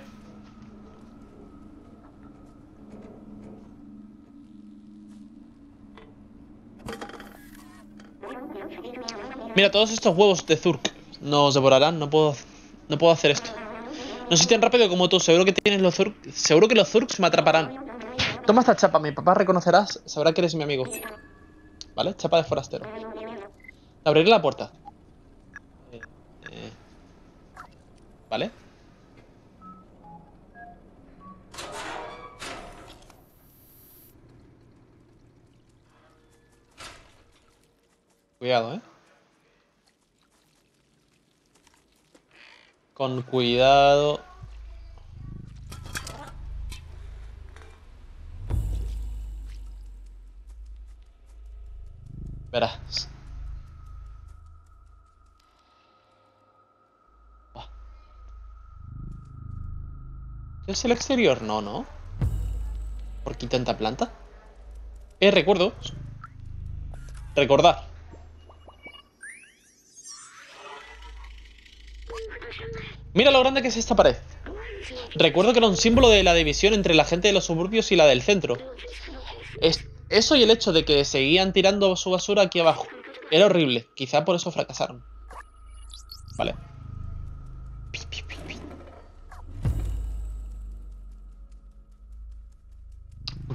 Mira, todos estos huevos de Zurk nos devorarán. No puedo, no puedo hacer esto. No soy tan rápido como tú. Seguro que tienes los Zurk. Seguro que los Zurks me atraparán. Toma esta chapa. Mi papá reconocerás. Sabrá que eres mi amigo. ¿Vale? Chapa de forastero. Abriré la puerta. Eh, eh. ¿Vale? Cuidado, ¿eh? Con cuidado. Verás. ¿Qué es el exterior? No, no. ¿Por qué tanta planta? Eh, recuerdo. Recordar. Mira lo grande que es esta pared. Recuerdo que era un símbolo de la división entre la gente de los suburbios y la del centro. Es, eso y el hecho de que seguían tirando su basura aquí abajo. Era horrible. Quizá por eso fracasaron. Vale. Ok.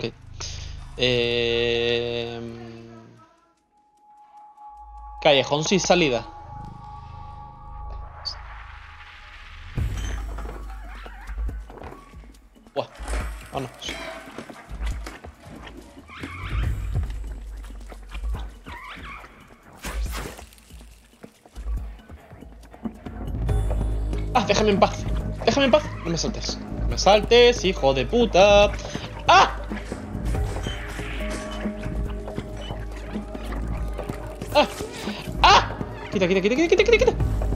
Eh... Callejón sin salida. Buah, vámonos. Ah, déjame en paz. Déjame en paz. No me saltes. No me saltes, hijo de puta. ¡Ah! ¡Ah! ¡Ah! Quita, quita, quita, quita, quita, quita, quita.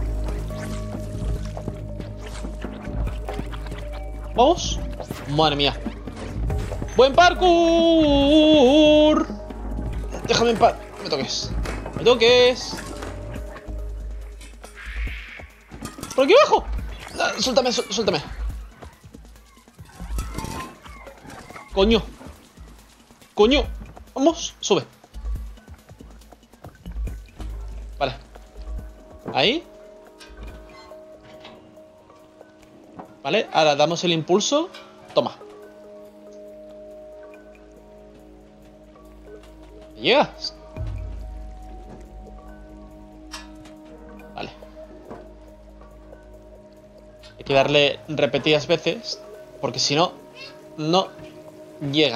Vamos. Madre mía. ¡Buen parkour! Déjame en paz. No me toques. No me toques. ¡Por aquí abajo! Ah, suéltame, suéltame. Coño. Coño. Vamos, sube. Vale. Ahí. Vale, ahora damos el impulso. Toma. ¿Llegas? Vale. Hay que darle repetidas veces, porque si no, no llega.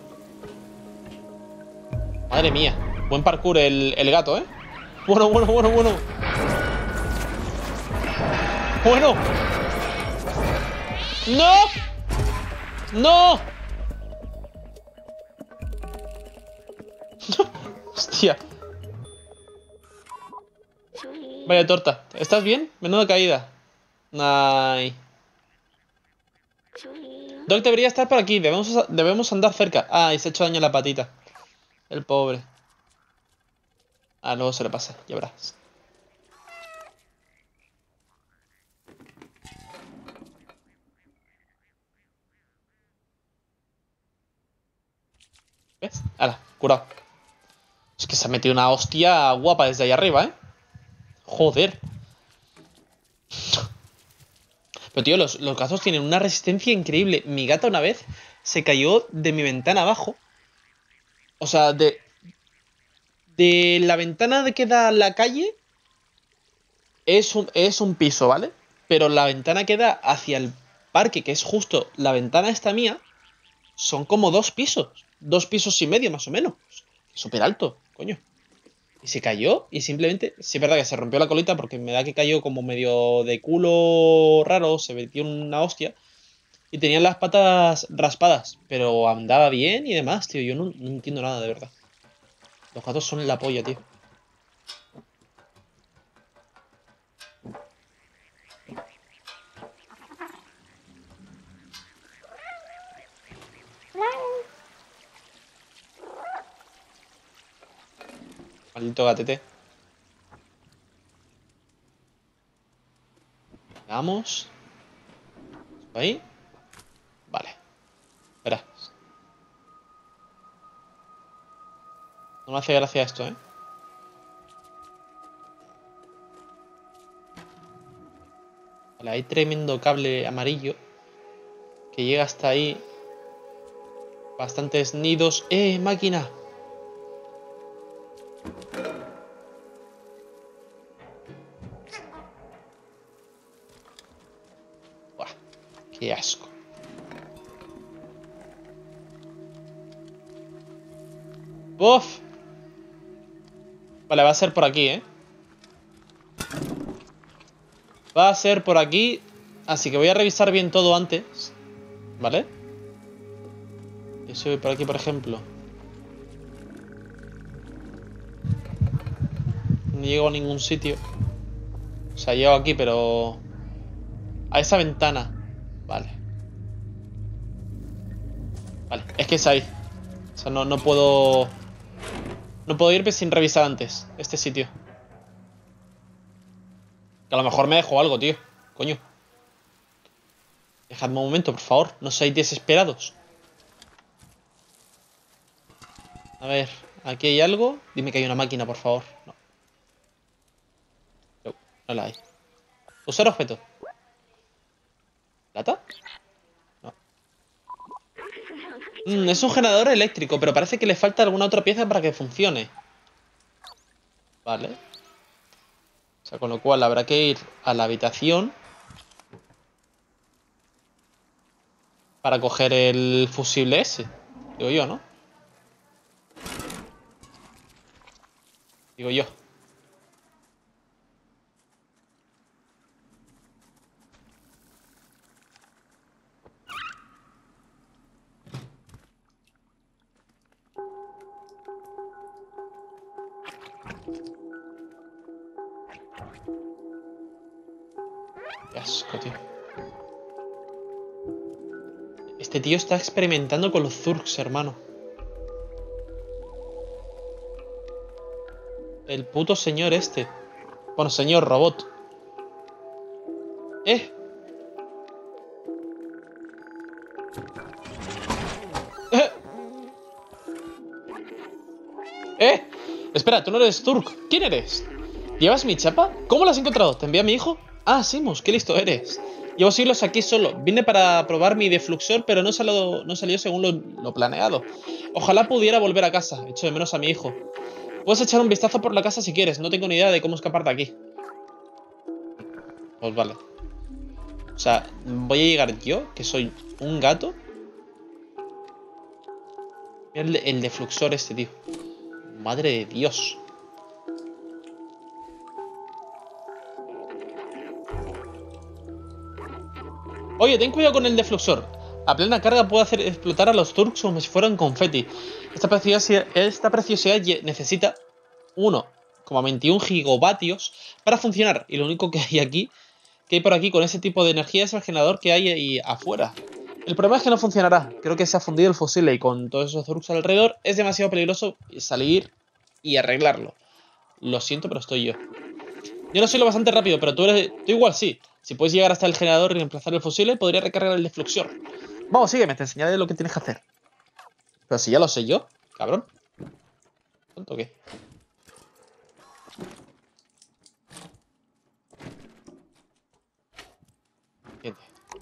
Madre mía. Buen parkour el, el gato, ¿eh? Bueno, bueno, bueno, bueno. Bueno. ¡No! ¡No! Hostia. Vaya torta. ¿Estás bien? Menuda caída. Ay. Doc debería estar por aquí. Debemos, debemos andar cerca. Ah, y se ha hecho daño en la patita. El pobre. Ah, luego se le pasa. Ya verás. ¿Ves? Hala, curado. Es que se ha metido una hostia guapa desde ahí arriba, ¿eh? Joder. Pero tío, los, los gatos tienen una resistencia increíble. Mi gata una vez se cayó de mi ventana abajo. O sea, de... De la ventana de que da a la calle es un, es un piso, ¿vale? Pero la ventana que da hacia el parque, que es justo la ventana esta mía, son como dos pisos. Dos pisos y medio, más o menos. Súper alto, coño. Y se cayó y simplemente... Sí, es verdad que se rompió la colita porque me da que cayó como medio de culo raro, se metió una hostia. Y tenía las patas raspadas, pero andaba bien y demás, tío. Yo no, no entiendo nada, de verdad. Los gatos son la polla, tío. Maldito gatete. Vamos. Ahí. Vale. Espera. No me hace gracia esto, ¿eh? Vale, hay tremendo cable amarillo que llega hasta ahí. Bastantes nidos. ¡Eh, máquina! Buah, qué asco. ¡Uf! Vale, va a ser por aquí, ¿eh? Va a ser por aquí. Así que voy a revisar bien todo antes. ¿Vale? Y si voy por aquí, por ejemplo. No llego a ningún sitio. O sea, llego aquí, pero... A esa ventana. Vale. Vale, es que es ahí. O sea, no, no puedo... No puedo irme sin revisar antes este sitio. Que a lo mejor me dejo algo, tío. Coño. Dejadme un momento, por favor. No seáis desesperados. A ver, aquí hay algo. Dime que hay una máquina, por favor. No. No, no la hay. Usar objeto. ¿Plata? No. Mm, es un generador eléctrico, pero parece que le falta alguna otra pieza para que funcione. Vale. O sea, con lo cual habrá que ir a la habitación para coger el fusible ese. Digo yo, ¿no? Digo yo. Qué asco, tío. Este tío está experimentando con los Zurks, hermano. El puto señor este. Bueno, señor robot. ¿Eh? ¿Eh? ¿Eh? Espera, tú no eres Zurk. ¿Quién eres? ¿Llevas mi chapa? ¿Cómo la has encontrado? ¿Te envía a mi hijo? Ah, Simus, qué listo eres. Llevo siglos aquí solo. Vine para probar mi defluxor, pero no salió, no salió según lo, lo planeado. Ojalá pudiera volver a casa. Echo de menos a mi hijo. Puedes echar un vistazo por la casa si quieres. No tengo ni idea de cómo escapar de aquí. Pues vale. O sea, voy a llegar yo, que soy un gato. Mira el, el defluxor este, tío. Madre de Dios. Oye, ten cuidado con el defluxor. A plena carga puede hacer explotar a los Zurks como si fueran confeti. Esta preciosidad, esta preciosidad necesita uno coma veintiuno gigavatios para funcionar. Y lo único que hay aquí, que hay por aquí con ese tipo de energía es el generador que hay ahí afuera. El problema es que no funcionará. Creo que se ha fundido el fusible y con todos esos Zurks alrededor es demasiado peligroso salir y arreglarlo. Lo siento, pero estoy yo. Yo no soy lo bastante rápido, pero tú, eres, tú igual sí. Si puedes llegar hasta el generador y reemplazar el fusible, podría recargar el defluxor. Vamos, sígueme, te enseñaré lo que tienes que hacer. Pero si ya lo sé yo, cabrón. ¿Tonto qué? Siete.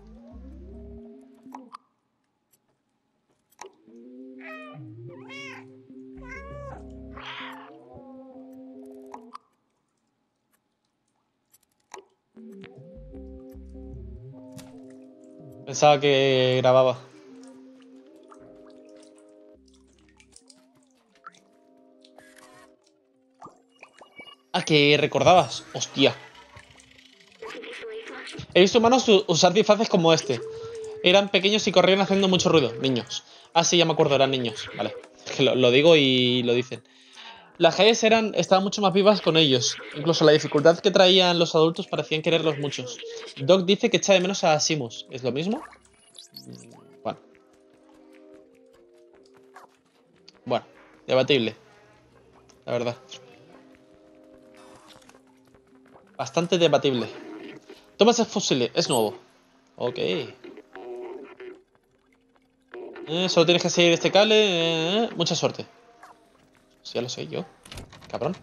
Pensaba que grababa. Ah, que recordabas. Hostia. He visto humanos usar disfraces como este. Eran pequeños y corrían haciendo mucho ruido. Niños. Ah, sí, ya me acuerdo, eran niños. Vale. Es que lo, lo digo y lo dicen. Las calles eran, estaban mucho más vivas con ellos. Incluso la dificultad que traían los adultos parecían quererlos muchos. Doc dice que echa de menos a Simus. ¿Es lo mismo? Bueno. Bueno, debatible. La verdad. Bastante debatible. Toma ese fusil, es nuevo. Ok. Eh, solo tienes que seguir este cable. Eh, mucha suerte. Si ya lo sé yo. Cabrón.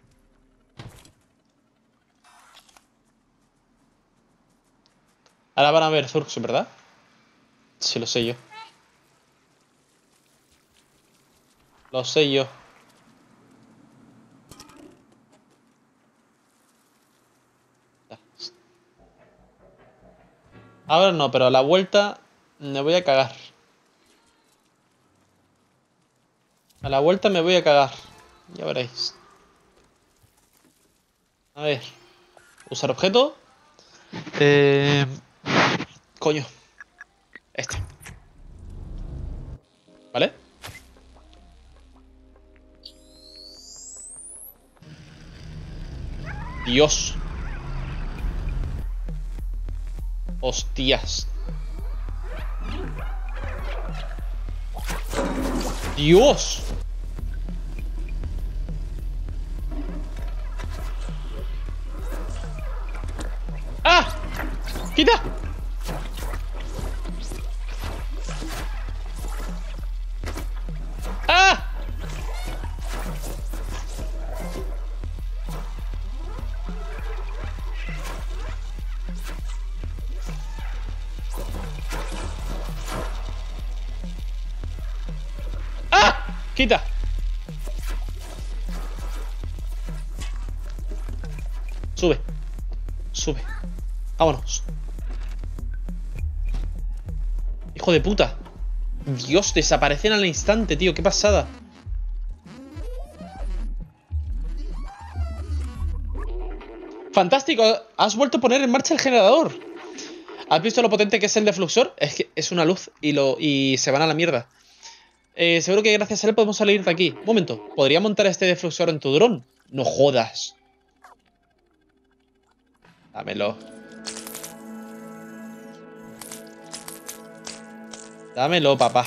Ahora van a ver Zurks, ¿verdad? Sí, lo sé yo. Lo sé yo. Ahora no, pero a la vuelta me voy a cagar. A la vuelta me voy a cagar. Ya veréis. A ver. Usar objeto. Eh... Coño. Este. ¿Vale? Dios. Hostias. Dios. ¡Ah! ¡Quita! ¡Ah! ¡Ah! ¡Quita! Sube. Sube. Vámonos. Hijo de puta. Dios, desaparecen al instante, tío. Qué pasada. Fantástico. Has vuelto a poner en marcha el generador. ¿Has visto lo potente que es el defluxor? Es que es una luz y, lo, y se van a la mierda. Eh, seguro que gracias a él podemos salir de aquí. Un momento. ¿Podría montar este defluxor en tu dron? No jodas. Dámelo. Dámelo, papá.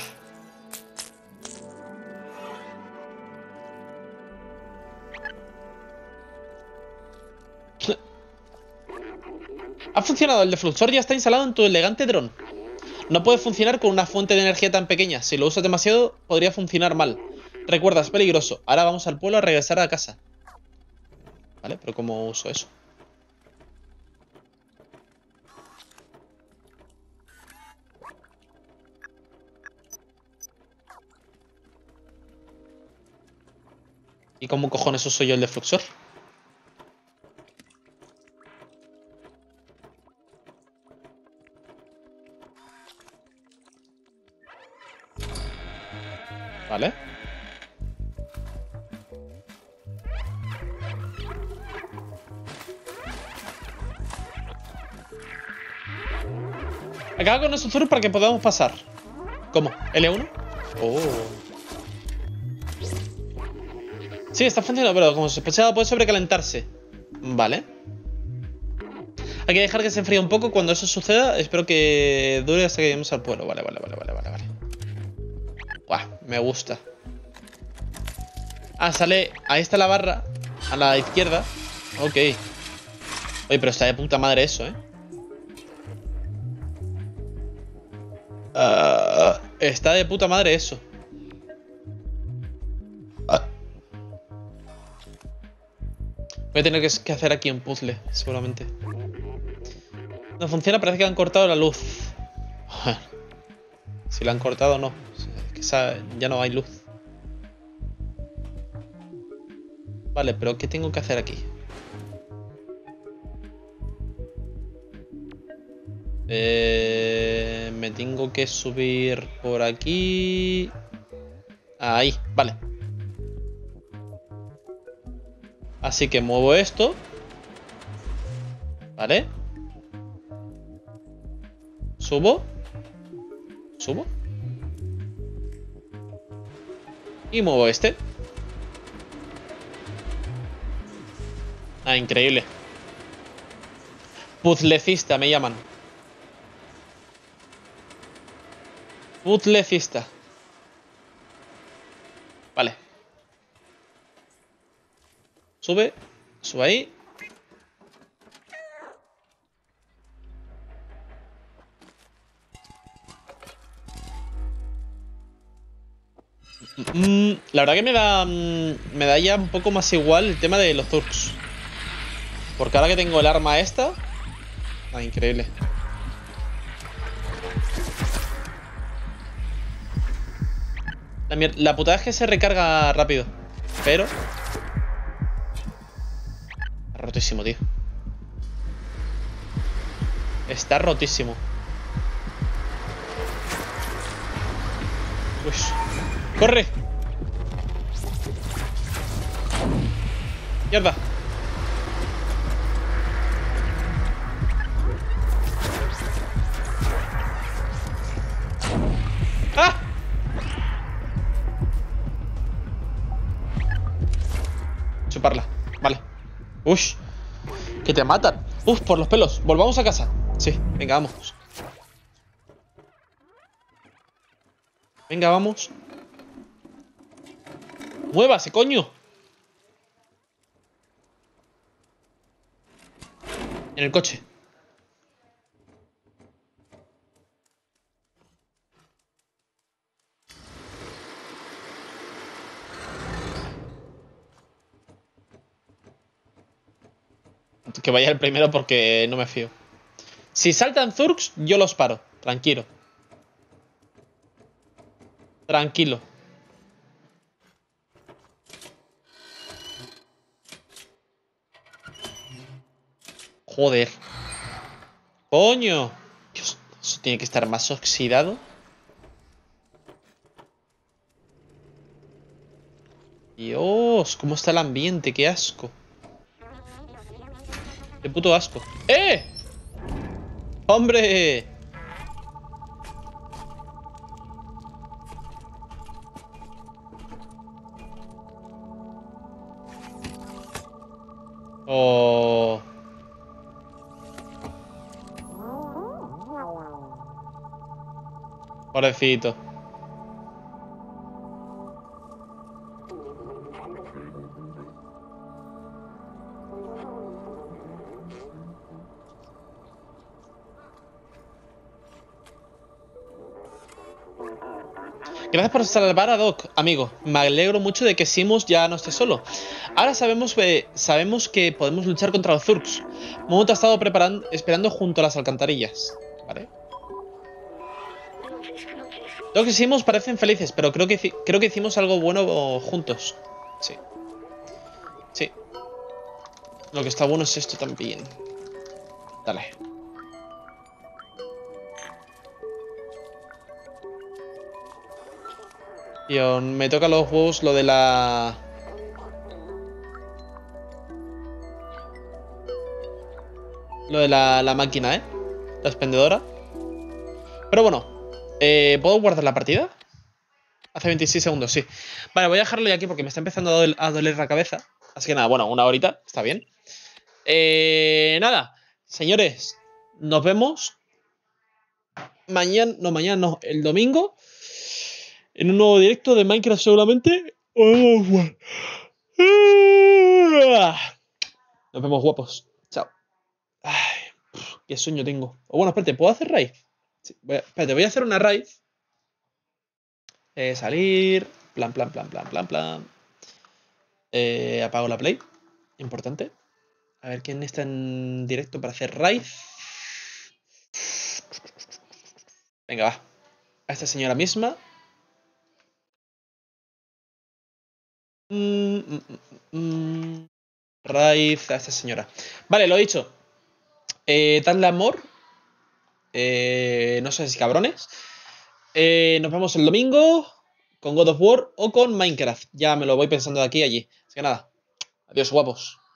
Ha funcionado. El defluxor ya está instalado en tu elegante dron. No puede funcionar con una fuente de energía tan pequeña. Si lo usas demasiado, podría funcionar mal. Recuerda, es peligroso. Ahora vamos al pueblo a regresar a casa. Vale, pero ¿cómo uso eso? ¿Y cómo cojones uso yo el defluxor? Vale. Acaba con nuestro Zurus para que podamos pasar. ¿Cómo? ¿L uno? Oh. Sí, está funcionando, pero como sospechaba puede sobrecalentarse. Vale. Hay que dejar que se enfríe un poco. Cuando eso suceda, espero que dure hasta que lleguemos al pueblo. Vale, vale, vale, vale, vale, vale. Buah, me gusta. Ah, sale... Ahí está la barra. A la izquierda. Ok. Oye, pero está de puta madre eso, ¿eh? Uh, está de puta madre eso. Uh. Voy a tener que, que hacer aquí un puzzle, seguramente. No funciona, parece que han cortado la luz. Si la han cortado, no. Quizá ya no hay luz. Vale, pero ¿qué tengo que hacer aquí? Eh, me tengo que subir por aquí. Ahí, vale. Así que muevo esto. Vale. Subo. Subo. Y muevo este. Ah, increíble. Puzzlecista me llaman. Puzzlecista. Vale. Sube. Sube ahí. Mm, la verdad que me da mm, me da ya un poco más igual el tema de los Zurks. Porque ahora que tengo el arma esta... Ah, increíble. La, la putada es que se recarga rápido. Pero... Está rotísimo, tío. Está rotísimo. Uy. ¡Corre! ¡Mierda! ¡Ah! Chuparla. Vale. Ush. Que te matan. Uf, por los pelos. Volvamos a casa. Sí, venga, vamos. Venga, vamos. ¡Muévase, coño! En el coche. Que vaya el primero porque no me fío. Si saltan Zurks, yo los paro. Tranquilo. Tranquilo. Joder. Coño. Dios, eso tiene que estar más oxidado. Dios, cómo está el ambiente, qué asco. Qué puto asco. ¡Eh! ¡Hombre! Oh. Pobrecito. Gracias por salvar a Doc, amigo. Me alegro mucho de que Simus ya no esté solo. Ahora sabemos que, sabemos que podemos luchar contra los Zurks. Momo te ha estado preparando, esperando junto a las alcantarillas. Vale. Doc y Simus parecen felices, pero creo que, creo que hicimos algo bueno juntos. Sí. Sí. Lo que está bueno es esto también. Dale. Tío, me toca los huevos lo de la... Lo de la, la máquina, ¿eh? La expendedora. Pero bueno, eh, ¿puedo guardar la partida? Hace veintiséis segundos, sí. Vale, voy a dejarlo ya aquí porque me está empezando a doler, a doler la cabeza. Así que nada, bueno, una horita, está bien. Eh, nada, señores, nos vemos mañana, no, mañana no, el domingo, en un nuevo directo de Minecraft seguramente. Nos vemos, guapos. Chao. Ay, qué sueño tengo. O bueno, espérate, ¿puedo hacer raid? Sí, voy a, espérate, voy a hacer una raid. Eh, salir. Plan, plan, plan, plan, plan, plan. Eh, apago la play. Importante. A ver quién está en directo para hacer raid. Venga, va. A esta señora misma. Mm, mm, mm, mm. Raid a esta señora. Vale, lo he dicho. Eh, dadle amor. Eh, no sé si cabrones. Eh, nos vemos el domingo con God of War o con Minecraft. Ya me lo voy pensando de aquí a allí. Así que nada. Adiós, guapos.